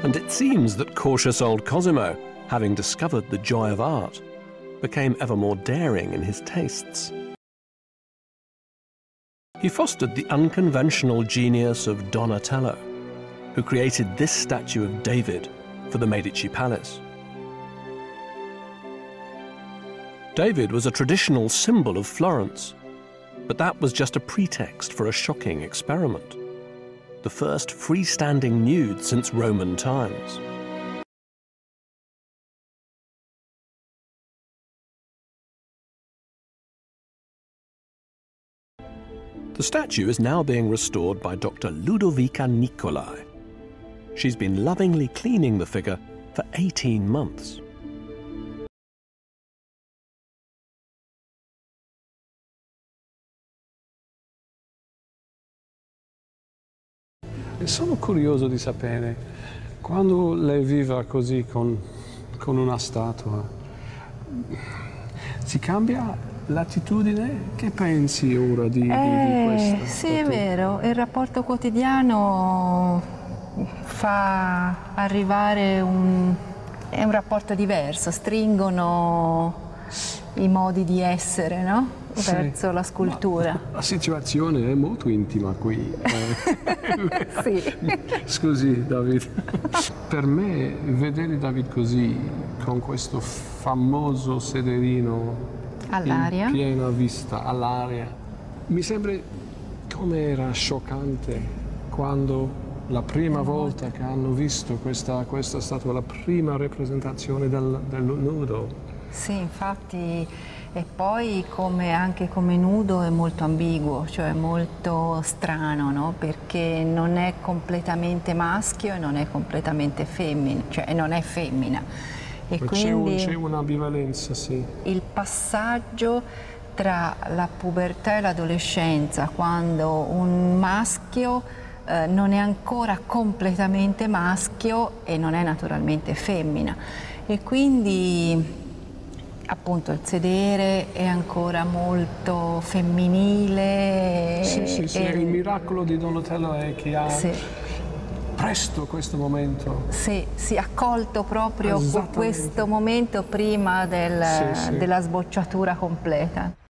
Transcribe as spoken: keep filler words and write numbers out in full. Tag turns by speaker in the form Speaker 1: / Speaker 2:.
Speaker 1: And it seems that cautious old Cosimo, having discovered the joy of art, became ever more daring in his tastes. He fostered the unconventional genius of Donatello, who created this statue of David for the Medici Palace. David was a traditional symbol of Florence, but that was just a pretext for a shocking experiment. The first freestanding nude since Roman times. The statue is now being restored by Doctor Ludovica Nicolai. She's been lovingly cleaning the figure for eighteen months.
Speaker 2: Sono curioso di sapere, quando lei vive così con, con una statua, si cambia l'attitudine? Che pensi ora di,
Speaker 3: eh,
Speaker 2: di questa?
Speaker 3: Sì, è vero, il rapporto quotidiano fa arrivare un, è un rapporto diverso, stringono i modi di essere, no?
Speaker 2: Sì.
Speaker 3: Verso la scultura.
Speaker 2: Ma la situazione è molto intima qui.
Speaker 3: Sì.
Speaker 2: Scusi, David. Per me, vedere David così, con questo famoso sederino
Speaker 3: all'aria,
Speaker 2: in piena vista, all'aria, mi sembra come era scioccante quando la prima volta che hanno visto questa, questa statua, la prima rappresentazione del, del nudo.
Speaker 3: Sì, infatti, e poi come, anche come nudo è molto ambiguo, cioè molto strano, no? Perché non è completamente maschio e non è completamente femmina, cioè non è femmina. E quindi
Speaker 2: c'è un'ambivalenza, sì.
Speaker 3: Il passaggio tra la pubertà e l'adolescenza, quando un maschio eh, non è ancora completamente maschio e non è naturalmente femmina. E quindi appunto il sedere è ancora molto femminile.
Speaker 2: Sì, sì, sì.
Speaker 3: E
Speaker 2: il miracolo di Donatello è che ha
Speaker 3: sì.
Speaker 2: presto questo momento.
Speaker 3: Sì, sì, accolto proprio questo momento prima del,
Speaker 2: sì, sì.
Speaker 3: della sbocciatura completa.